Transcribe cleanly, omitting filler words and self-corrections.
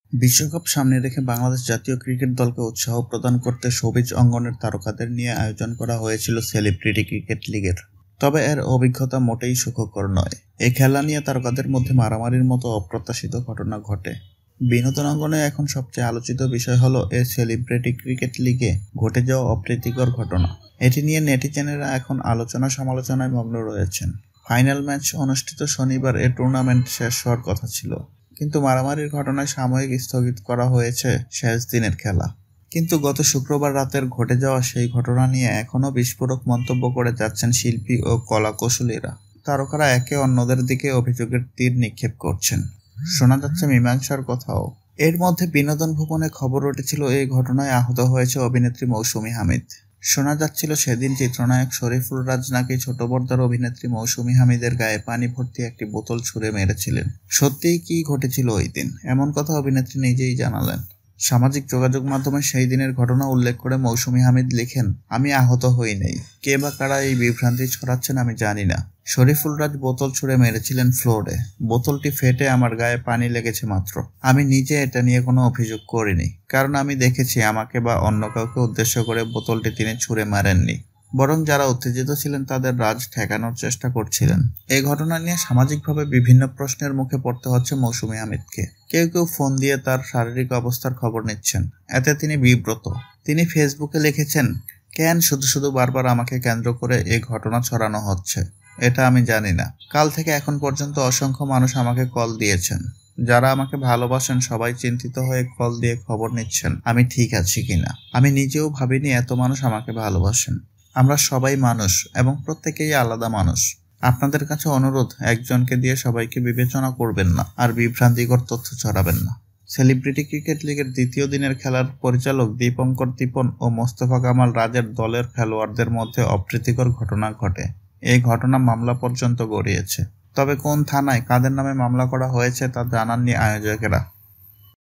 বিশ্বকাপ সামনে রেখে বাংলাদেশ জাতীয় ক্রিকেট দলকে উৎসাহ প্রদান করতে সবুজ অঙ্গনের তারকাদের নিয়ে আয়োজন করা হয়েছিল সেলিব্রিটি ক্রিকেট লিগের। তবে এর অভিজ্ঞতা মোটেই সুখকর নয়। এই খেলা নিয়ে তারকাদের মধ্যে মারামারির মতো অপ্রত্যাশিত ঘটনা ঘটে। বিনোদন অঙ্গনে এখন সবচেয়ে আলোচিত বিষয় হলো এই সেলিব্রিটি ক্রিকেট লিগে ঘটে যাওয়া অপ্রীতিকর ঘটনা। এটি নিয়ে নেটিজেনেরা এখন আলোচনা সমালোচনায় মগ্ন রয়েছেন। ফাইনাল ম্যাচ অনুষ্ঠিত শনিবার এ টুর্নামেন্ট শেষ হওয়ার কথা ছিল, কিন্তু মারামারির ঘটনায় সাময়িক স্থগিত করা হয়েছে শেষ দিনের খেলা। কিন্তু গত শুক্রবার রাতের ঘটে যাওয়া সেই ঘটনা নিয়ে এখনও বিস্ফোরক মন্তব্য করে যাচ্ছেন শিল্পী ও কলাকুশলীরা। তারকারা একে অন্যদের দিকে অভিযোগের তীর নিক্ষেপ করছেন। শোনা যাচ্ছে মীমাংসার কথাও। এর মধ্যে বিনোদন ভবনে খবর উঠেছিল এই ঘটনায় আহত হয়েছে অভিনেত্রী মৌসুমী হামিদ। শোনা যাচ্ছিল সেদিন চিত্রনায়ক শরীফুল রাজ নাকি ছোট পর্দার অভিনেত্রী মৌসুমী হামিদের গায়ে পানি ভর্তি একটি বোতল ছুঁড়ে মেরেছিলেন। সত্যিই কি ঘটেছিল ওই দিন, এমন কথা অভিনেত্রী নিজেই জানালেন। সামাজিক যোগাযোগ মাধ্যমে সেই দিনের ঘটনা উল্লেখ করে মৌসুমী হামিদ লিখেন, আমি আহত হই নাই। কে বা কারা এই বিভ্রান্তি ছড়াচ্ছেন আমি জানি না। শরীফুল রাজ বোতল ছুঁড়ে মেরেছিলেন ফ্লোরে। বোতলটি ফেটে আমার গায়ে পানি লেগেছে মাত্র। আমি নিজে এটা নিয়ে কোনো অভিযোগ করিনি, কারণ আমি দেখেছি আমাকে বা অন্য কাউকে উদ্দেশ্য করে বোতলটি তিনি ছুঁড়ে মারেননি। বরং যারা উত্তেজিত ছিলেন তাদের রাজ ঠেকানোর চেষ্টা করছিলেন। এই ঘটনা নিয়ে সামাজিকভাবে বিভিন্ন প্রশ্নের মুখে পড়তে হচ্ছে মৌসুমী হামিদকে। কেউ কেউ ফোন দিয়ে তার শারীরিক অবস্থার খবর নিচ্ছেন। এতে তিনি বিব্রত। তিনি ফেসবুকে লিখেছেন, কেন শুধু শুধু বারবার আমাকে কেন্দ্র করে এই ঘটনা ছড়ানো হচ্ছে, এটা আমি জানি না। কাল থেকে এখন পর্যন্ত অসংখ্য মানুষ আমাকে কল দিয়েছেন। যারা আমাকে ভালোবাসেন সবাই চিন্তিত হয়ে কল দিয়ে খবর নিচ্ছেন আমি ঠিক আছি কিনা। আমি নিজেও ভাবিনি এত মানুষ আমাকে ভালোবাসেন। আমরা সবাই মানুষ এবং প্রত্যেকেই আলাদা মানুষ। আপনাদের কাছে অনুরোধ, একজনকে দিয়ে সবাইকে বিবেচনা করবেন না আর বিভ্রান্তিকর তথ্য ছড়াবেন না। সেলিব্রিটি ক্রিকেট লিগের দ্বিতীয় দিনের খেলার পরিচালক দীপঙ্কর দীপন ও মোস্তফা কামাল রাজের দলের খেলোয়াড়দের মধ্যে অপ্রীতিকর ঘটনা ঘটে। এই ঘটনা মামলা পর্যন্ত গড়িয়েছে। তবে কোন থানায় কাদের নামে মামলা করা হয়েছে তা জানাননি আয়োজকেরা।